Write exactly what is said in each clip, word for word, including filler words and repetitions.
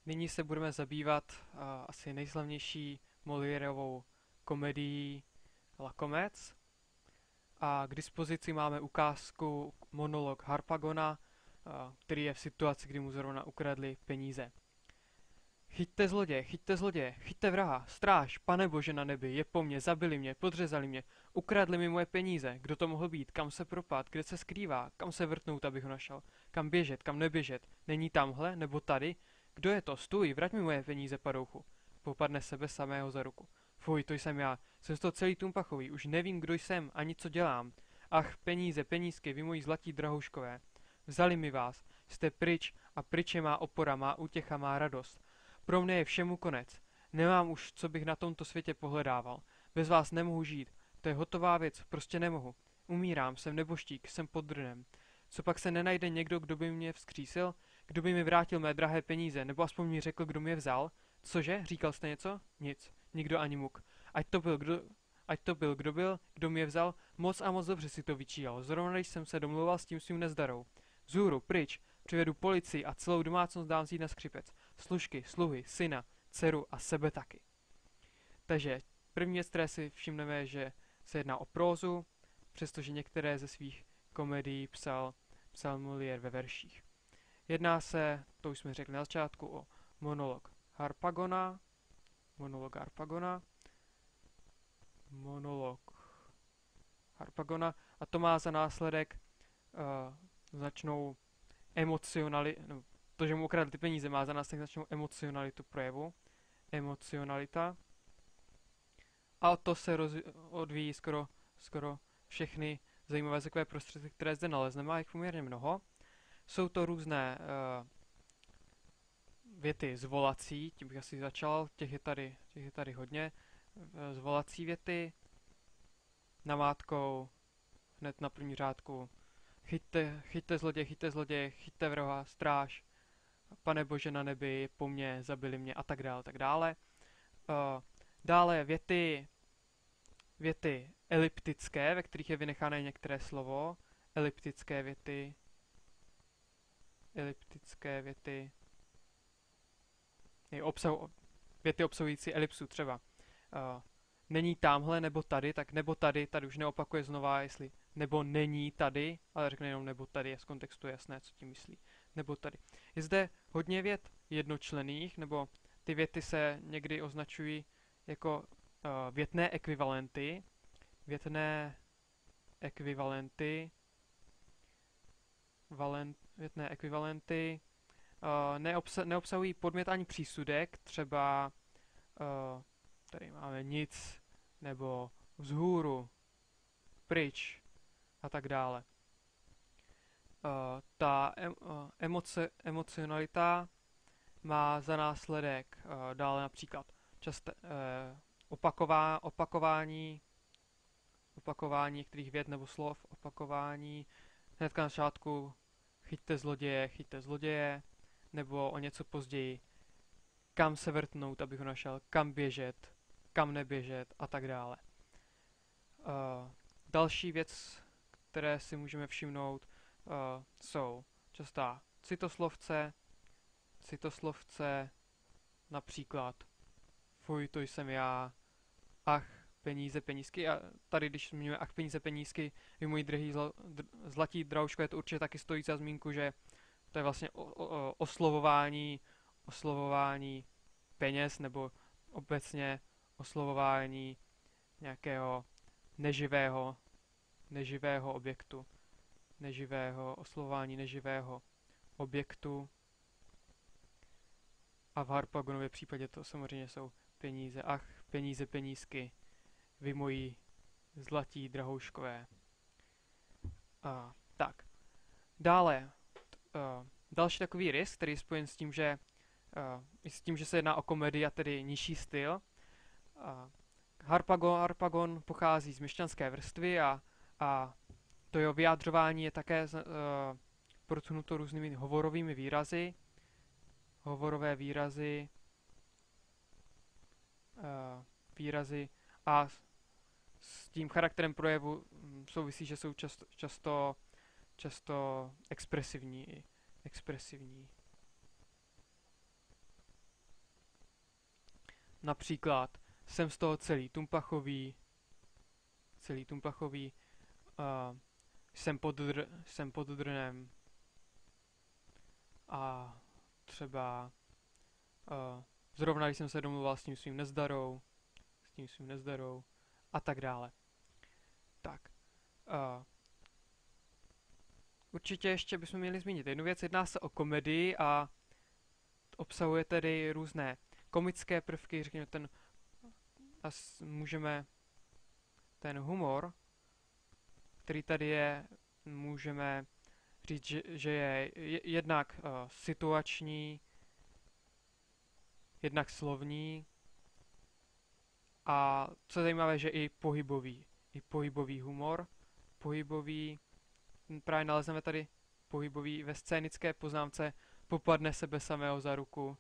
Nyní se budeme zabývat uh, asi nejslavnější Moliérovou komedií Lakomec. A k dispozici máme ukázku monolog Harpagona, uh, který je v situaci, kdy mu zrovna ukradli peníze. Chyťte zloděje, chyťte zloděje, chyťte vraha, stráž, pane bože na nebi, je po mně, zabili mě, podřezali mě, ukradli mi moje peníze, kdo to mohl být, kam se propad, kde se skrývá, kam se vrtnout, abych ho našel, kam běžet, kam neběžet, není tamhle, nebo tady, kdo je to, stůj, vrať mi moje peníze, padouchu. Popadne sebe samého za ruku. Fuj, to jsem já, jsem z toho celý tumpachový, už nevím, kdo jsem, ani co dělám. Ach, peníze, penízky, vy moji zlatí drahouškové. Vzali mi vás, jste pryč a pryč je má opora, má útěcha, má radost. Pro mne je všemu konec. Nemám už, co bych na tomto světě pohledával. Bez vás nemohu žít. To je hotová věc, prostě nemohu. Umírám, jsem neboštík, jsem pod drnem. Co pak se nenajde někdo, kdo by mě vzkřísil? Kdo by mi vrátil mé drahé peníze, nebo aspoň mi řekl, kdo mě je vzal? Cože? Říkal jste něco? Nic. Nikdo ani muk. Ať to byl, kdo, ať to byl, kdo byl, kdo mě vzal, moc a moc dobře si to vyčíhal. Zrovna když jsem se domluval s tím svým nezdarou. Vzhůru, pryč, přivedu policii a celou domácnost dám vzít na skřipec. Služky, sluhy, syna, dceru a sebe taky. Takže první věc, které si všimneme, je, že se jedná o prózu, přestože některé ze svých komedií psal, psal Molière ve verších. Jedná se, to už jsme řekli na začátku, o monolog Harpagona, monolog Harpagona, monolog Harpagona a to má za následek uh, značnou emocionali, no, to, že mu ukradli ty peníze, má za následek značnou emocionalitu projevu, emocionalita. A od to se roz, odvíjí skoro, skoro všechny zajímavé jazykové prostředky, které zde nalezneme, a jich poměrně mnoho. Jsou to různé uh, věty zvolací, tím bych asi začal, těch je tady, těch je tady hodně. Uh, zvolací věty, namátkou, hned na první řádku. Chyťte, chyťte zloděje, chyťte zloděje, chyťte vraha, stráž, pane bože na nebi, po mně, zabili mě a tak dále, tak dále. Uh, dále věty, věty eliptické, ve kterých je vynecháno některé slovo. Eliptické věty, eliptické věty, obsah, věty obsahující elipsu třeba. Uh, není tamhle nebo tady, tak nebo tady, tady už neopakuje znova, jestli nebo není tady, ale řekne jenom nebo tady, je z kontextu jasné, co tím myslí. Nebo tady. Je zde hodně vět jednočlenných, nebo ty věty se někdy označují jako uh, větné ekvivalenty. Větné ekvivalenty. Valent, větné ekvivalenty. Uh, neobsa, neobsahují podmět ani přísudek, třeba uh, tady máme nic, nebo vzhůru, pryč a tak dále. Uh, ta em, uh, emoce, emocionalita má za následek uh, dále například časté, uh, opaková, opakování, opakování některých vět nebo slov, opakování, hnedka na začátku chyťte zloděje, chyťte zloděje, nebo o něco později kam se vrtnout, abych ho našel, kam běžet, kam neběžet a tak dále. Uh, další věc, které si můžeme všimnout, uh, jsou častá citoslovce, citoslovce, například fuj, to jsem já, ach, peníze, penízky. A tady, když zmiňujeme ach, peníze, penízky, vy moji drahý zl- dr- zlatí drauško, je to určitě taky stojí za zmínku, že to je vlastně o- o- oslovování, oslovování peněz, nebo obecně oslovování nějakého neživého, neživého objektu, neživého, oslovování neživého objektu. A v Harpagonově případě to samozřejmě jsou peníze. Ach, peníze, penízky, vy moji zlatí drahouškové. A, tak. Dále, uh, další takový rys, který je spojen s tím, že uh, s tím, že se jedná o komedii a tedy nižší styl. Uh, Harpagon, Harpagon pochází z měšťanské vrstvy a, a to jeho vyjádřování je také uh, procnuto různými hovorovými výrazy. Hovorové výrazy, uh, výrazy a s tím charakterem projevu souvisí, že jsou často, často, často expresivní. expresivní. například jsem z toho celý tumpachový, celý tumpachový, uh, jsem pod, dr, jsem pod drnem a třeba uh, zrovna když jsem se domluval s tím svým nezdarou, s tím svým nezdarou a tak dále. Tak. Uh, určitě ještě bychom měli zmínit jednu věc. Jedná se o komedii a obsahuje tedy různé komické prvky, řekněme ten, as, můžeme ten humor, který tady je, můžeme říct, že, že je jednak uh, situační, jednak slovní a co je zajímavé, že i pohybový, i pohybový humor, pohybový, právě nalezneme tady pohybový ve scénické poznámce popadne sebe samého za ruku,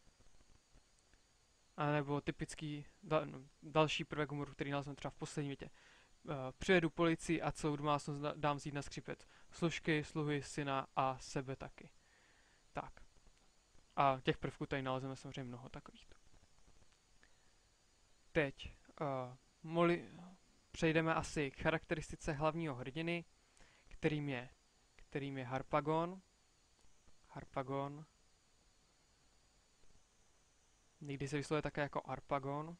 a nebo typický da, no, další prvek humoru, který nalezneme třeba v poslední větě. Uh, přijedu policii a celou domácnost dám vzít na skřipec. Služky, sluhy, syna a sebe taky. Tak. A těch prvků tady nalezneme samozřejmě mnoho takových. Teď uh, moli, přejdeme asi k charakteristice hlavního hrdiny, kterým je, kterým je Harpagon. Harpagon. Někdy se vyslovuje také jako Arpagon.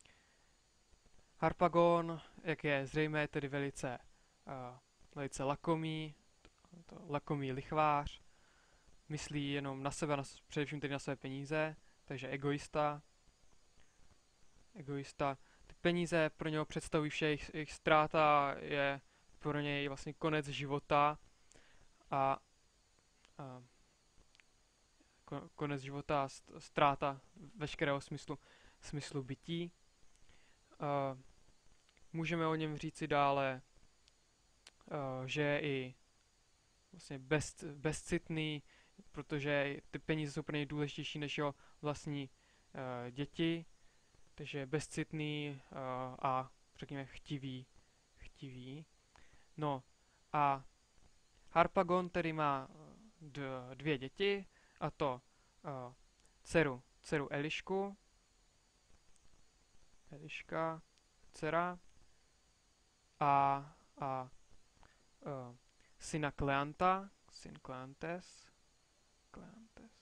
Harpagon, jak je zřejmé, je tedy velice, uh, velice lakomý, to lakomý lichvář, myslí jenom na sebe, na, především tedy na své peníze, takže egoista. Egoista. Ty peníze pro něho představují vše, jejich, jejich ztráta je pro něj vlastně konec života a, a konec života a ztráta veškerého smyslu, smyslu bytí. Uh, můžeme o něm říci dále, uh, že je i vlastně bez, bezcitný, protože ty peníze jsou pro něj důležitější než jeho vlastní uh, děti, takže je bezcitný uh, a řekněme chtivý, chtivý. No a Harpagon tedy má dvě děti, a to uh, dceru, dceru Elišku, Eliška, dcera, a, a uh, syna Kleanta, syn Kleantes, Kleantes.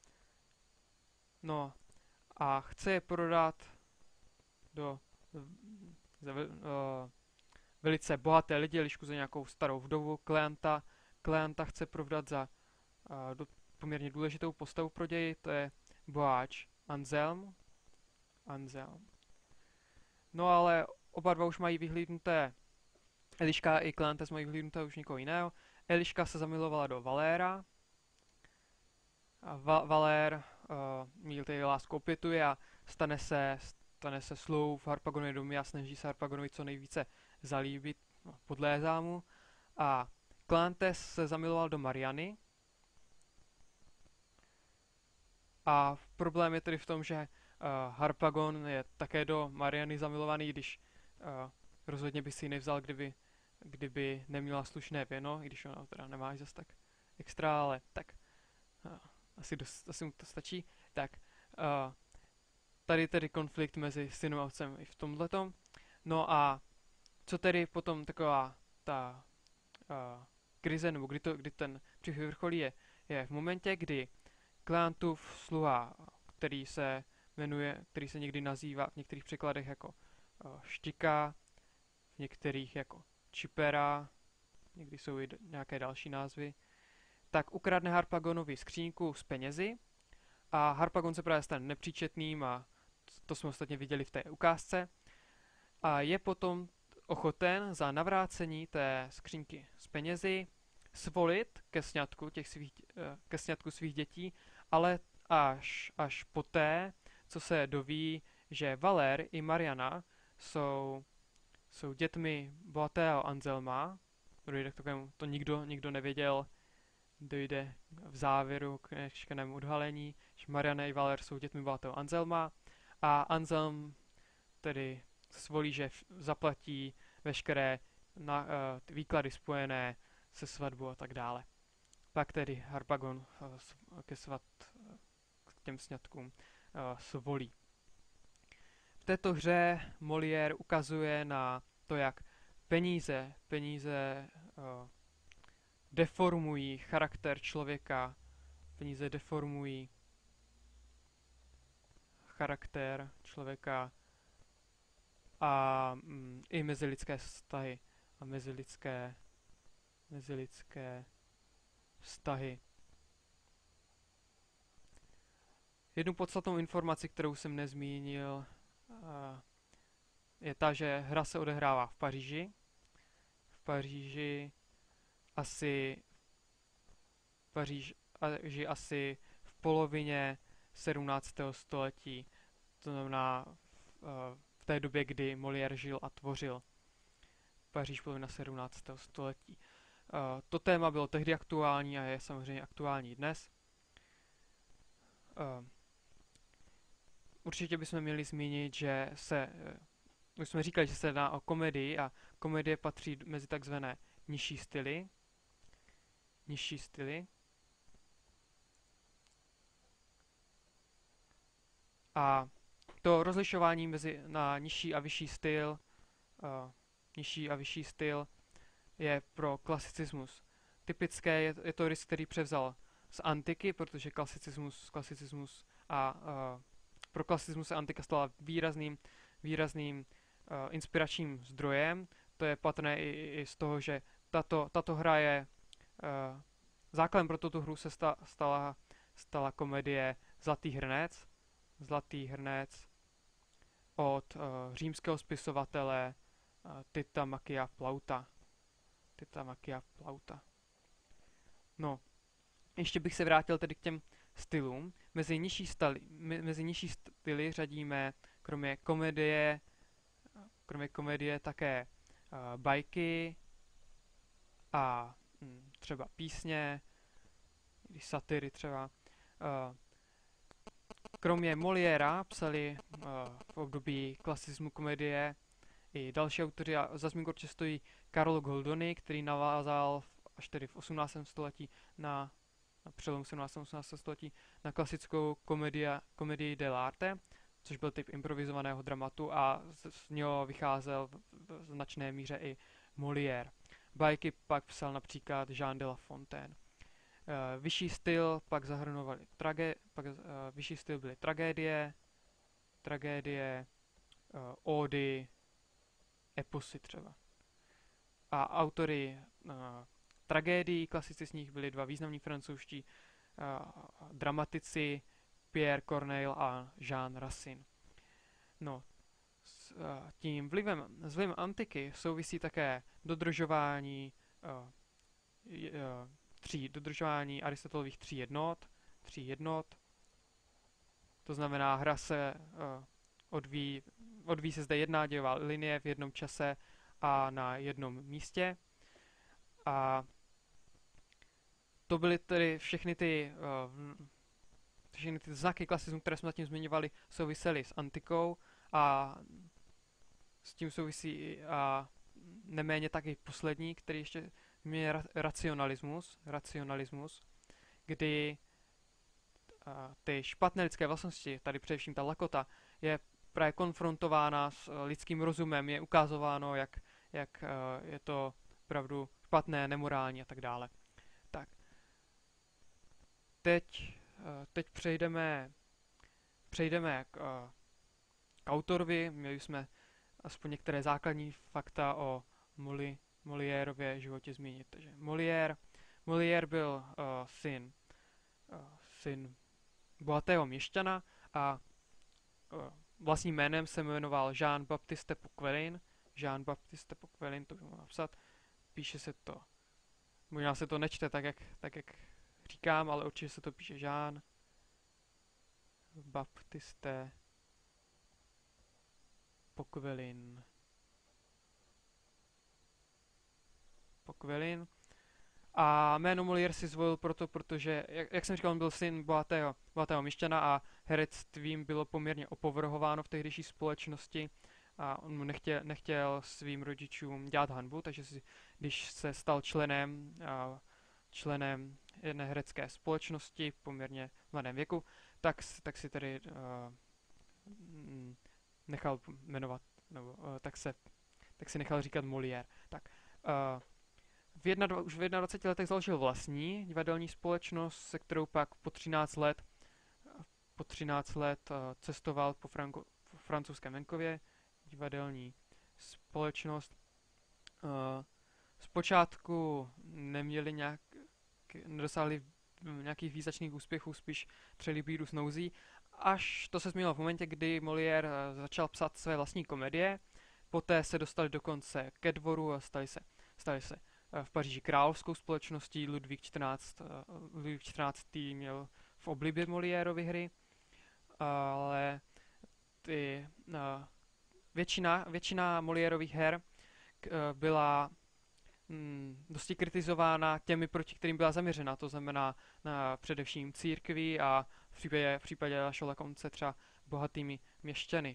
No a chce je prodat do za, uh, velice bohaté lidi, Elišku za nějakou starou vdovu, Kleanta. Kleanta chce prodat za uh, do poměrně důležitou postavu pro ději, to je boháč Anselm. Anselm. No ale oba dva už mají vyhlídnuté, Eliška i Kleantes mají vyhlídnuté už někoho jiného. Eliška se zamilovala do Valéra. A Va- Valér uh, míl tedy lásku opětuje a stane se, stane se slou v Harpagonově domě a snaží se Harpagonovi co nejvíce zalíbit, no, podlézá mu. A Kleantes se zamiloval do Mariany. A problém je tedy v tom, že uh, Harpagon je také do Mariany zamilovaný, když uh, rozhodně by si ji nevzal, kdyby, kdyby neměla slušné věno, i když ona teda nemá zase tak extra, ale tak uh, asi, dost, asi mu to stačí. Tak uh, tady tedy konflikt mezi synem a otcem i v tomhletom. No a co tedy potom taková ta uh, krize, nebo kdy, to, kdy ten příběh vyvrcholí, je, je v momentě, kdy Kleantův sluha, který se jmenuje, který se někdy nazývá v některých překladech jako uh, Štika, v některých jako Čipera, někdy jsou i nějaké další názvy, tak ukradne Harpagonovi skříňku s penězi a Harpagon se právě stane nepříčetným a to jsme ostatně viděli v té ukázce a je potom ochoten za navrácení té skřínky s penězi svolit ke sňatku, těch svých, ke sňatku svých dětí, ale až, až poté, co se doví, že Valér i Mariana jsou, jsou dětmi bohatého Anselma, dojde k takovému, to nikdo, nikdo nevěděl, dojde v závěru k neškanému odhalení, že Mariana i Valér jsou dětmi bohatého Anselma a Anselm tedy svolí, že zaplatí veškeré na, uh, výklady spojené se svatbou a tak dále. Pak tedy Harpagon uh, ke svat, uh, k těm sňatkům uh, svolí. této hře Molière ukazuje na to, jak peníze, peníze uh, deformují charakter člověka, peníze deformují charakter člověka a mm, i mezilidské vztahy a mezilidské, mezilidské vztahy. Jednu podstatnou informaci, kterou jsem nezmínil, je ta, že hra se odehrává v Paříži. V Paříži asi v Paříži asi v polovině sedmnáctého století. To znamená v té době, kdy Molière žil a tvořil. Paříž polovina sedmnáctého století. To téma bylo tehdy aktuální a je samozřejmě aktuální dnes. Určitě bychom měli zmínit, že se, už jsme říkali, že se jedná o komedii a komedie patří mezi takzvané nižší styly. Nižší styly. A to rozlišování mezi na nižší a vyšší styl, uh, nižší a vyšší styl je pro klasicismus typické, je, je to rys, který převzal z antiky, protože klasicismus, klasicismus a uh, pro klasicismus se antika stala výrazným, výrazným uh, inspiračním zdrojem. To je patrné i, i z toho, že tato, tato hra je uh, základem pro tuto hru se sta, stala, stala komedie Zlatý hrnec. Zlatý hrnec od uh, římského spisovatele uh, Tita Macchia Plauta. Tita Macchia Plauta. No, ještě bych se vrátil tedy k těm stylům. Mezi nižší, stali, mezi nižší styly řadíme kromě komedie, kromě komedie také uh, bajky a hm, třeba písně, satiry třeba. Uh, kromě Moliéra psali uh, v období klasismu komedie i další autoři a za zmínku určitě stojí Carlo Goldoni, který navázal až tedy v osmnáctém století na, na přelomu sedmnáctého a osmnáctého století na klasickou komedia, komedii dell'arte, což byl typ improvizovaného dramatu a z, z něho vycházel v, v značné míře i Molière. Bajky pak psal například Jean de La Fontaine. Uh, vyšší styl pak zahrnovali tragé, pak uh, vyšší styl byly tragédie, tragédie, uh, ódy, eposy třeba. A autory uh, tragédií klasicistních byli dva významní francouzští uh, dramatici Pierre Corneille a Jean Racine. No, s uh, tím vlivem, s vlivem antiky souvisí také dodržování uh, uh, tří, dodržování Aristotelových tří jednot, tří jednot. To znamená, hra se uh, odvíjí, odvíjí se zde jedna dějová linie v jednom čase a na jednom místě. A to byly tedy všechny ty, uh, všechny ty znaky klasismu, které jsme zatím zmiňovali, souvisely s antikou a s tím souvisí a neméně taky poslední, který ještě je ra- racionalismus, racionalismus, kdy uh, ty špatné lidské vlastnosti, tady především ta lakota, je právě konfrontována s lidským rozumem, je ukázováno, jak, jak uh, je to opravdu špatné, nemorální a tak dále. Tak. Teď, uh, teď přejdeme, přejdeme k, uh, k autorovi. Měli jsme aspoň některé základní fakta o Moli, Moliérově životě zmínit. Takže Molière, Molière byl uh, syn, uh, syn bohatého měšťana a uh, vlastním jménem se jmenoval Jean-Baptiste Poquelin. Jean-Baptiste Poquelin, to bych mohl napsat. Píše se to, možná se to nečte tak, jak, tak, jak říkám, ale určitě se to píše Jean Baptiste Poquelin. Poquelin. A jméno Molière si zvolil proto, protože, jak, jak jsem říkal, on byl syn bohatého, bohatého měšťana a herectvím bylo poměrně opovrhováno v tehdejší společnosti a on mu nechtěl, nechtěl svým rodičům dělat hanbu, takže si, když se stal členem, a, členem jedné herecké společnosti v poměrně mladém věku, tak, tak si tedy uh, nechal jmenovat, nebo uh, tak se tak si nechal říkat Molière. Tak, uh, v jedna, už v jednadvaceti letech založil vlastní divadelní společnost, se kterou pak po třináct let po třináct let uh, cestoval po, Franko, po francouzském venkově, divadelní společnost. Uh, zpočátku neměli nějak, nedosáhli nějakých význačných úspěchů, spíš třeli bídu s nouzí, až to se změnilo v momentě, kdy Molière uh, začal psát své vlastní komedie. Poté se dostali dokonce ke dvoru a stali se, stali se uh, v Paříži královskou společností. Ludvík čtrnáctý. Uh, Ludvík čtrnáctý měl v oblibě Moliérovy hry, ale ty, uh, většina, většina Moliérových her k, uh, byla mm, dosti kritizována těmi, proti kterým byla zaměřena, to znamená na především církví a v případě, v případě Sherlocka Holmese třeba bohatými měšťany.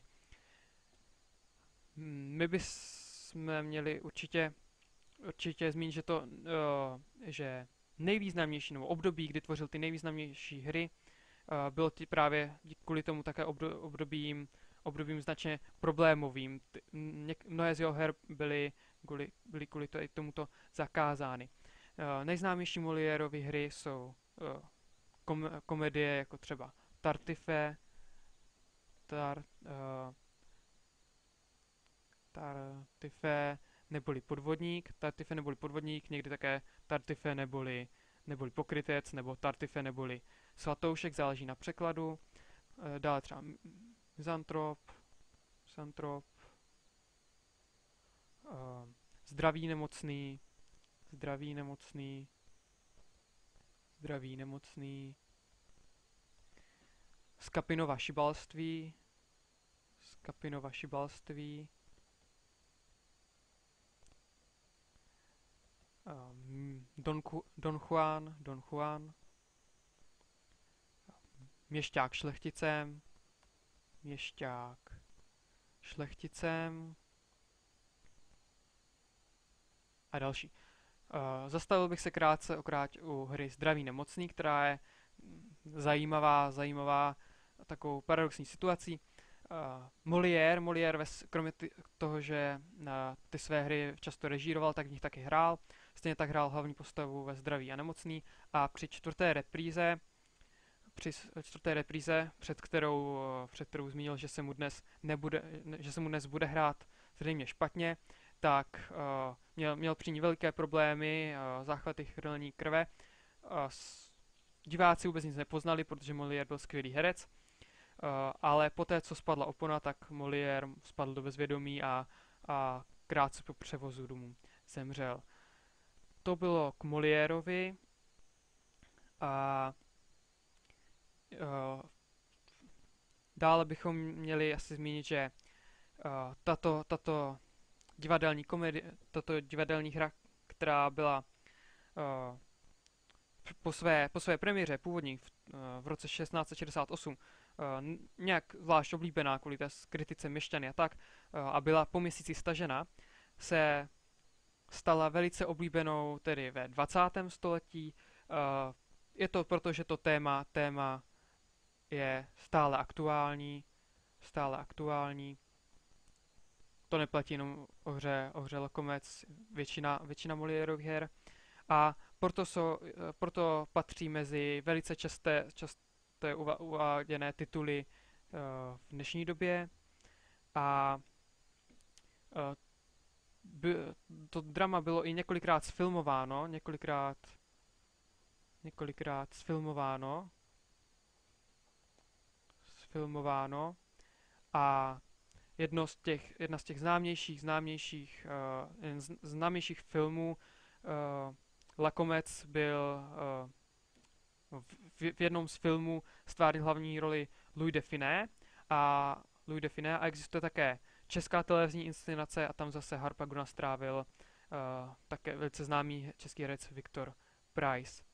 My bychom měli určitě, určitě zmínit, že to, uh, že nejvýznamnější, nebo období, kdy tvořil ty nejvýznamnější hry, uh, bylo ty právě kvůli tomu také obdobím, obdobím značně problémovým. Ty, něk, mnohé z jeho her byly kvůli, byly kvůli to, tomuto zakázány. Uh, nejznámější Moliérovy hry jsou uh, kom, komedie jako třeba Tartuffe, tar, uh, Tartuffe neboli podvodník, Tartuffe neboli podvodník, někdy také Tartuffe neboli, neboli pokrytec, nebo Tartuffe neboli svatoušek, záleží na překladu. E, dále třeba Mizantrop, Misantrop, e, Zdravý nemocný, Zdravý nemocný, Zdravý nemocný, Scapinova šibalství, Scapinova šibalství, Um, Don, Don Juan, Don Juan, Měšťák šlechticem, Měšťák šlechticem a další. Uh, zastavil bych se krátce okrát u hry Zdravý nemocný, která je zajímavá, zajímavá takovou paradoxní situací. Uh, Molière, Molière ves, kromě ty, toho, že uh, ty své hry často režíroval, tak v nich taky hrál. Stejně tak hrál hlavní postavu ve Zdraví a nemocný a při čtvrté repríze, při čtvrté repríze, před kterou, uh, před kterou zmínil, že se mu dnes nebude, ne, že se mu dnes bude hrát zřejmě špatně, tak uh, měl, měl při ní veliké problémy, uh, záchvaty chrlení krve. Uh, s, diváci vůbec nic nepoznali, protože Molière byl skvělý herec. Uh, ale poté, co spadla opona, tak Molière spadl do bezvědomí a, a krátce po převozu domů zemřel. To bylo k Moliérovi a uh, dále bychom měli asi zmínit, že uh, tato, tato divadelní komedie, tato divadelní hra, která byla uh, po své, po své premiéře původní v, uh, v roce šestnáct set šedesát osm Uh, nějak zvlášť oblíbená kvůli té kritice měšťany a tak, uh, a byla po měsíci stažena, se stala velice oblíbenou tedy ve dvacátém století. Uh, je to proto, že to téma, téma je stále aktuální, stále aktuální. To neplatí jenom o hře, o hře Lokomec, většina, většina Moliérových her. A proto, so, proto patří mezi velice časté, časté uváděné tituly uh, v dnešní době a uh, by, to drama bylo i několikrát sfilmováno, několikrát několikrát sfilmováno sfilmováno a jedno z těch, jedna z těch známějších, známějších, uh, z, známějších filmů uh, Lakomec byl uh, v, v jednom z filmů stvárnil hlavní roli Louis de Funès a Louis de Funès a existuje také česká televizní inscenace a tam zase Harpagona strávil uh, také velice známý český herec Viktor Preiss.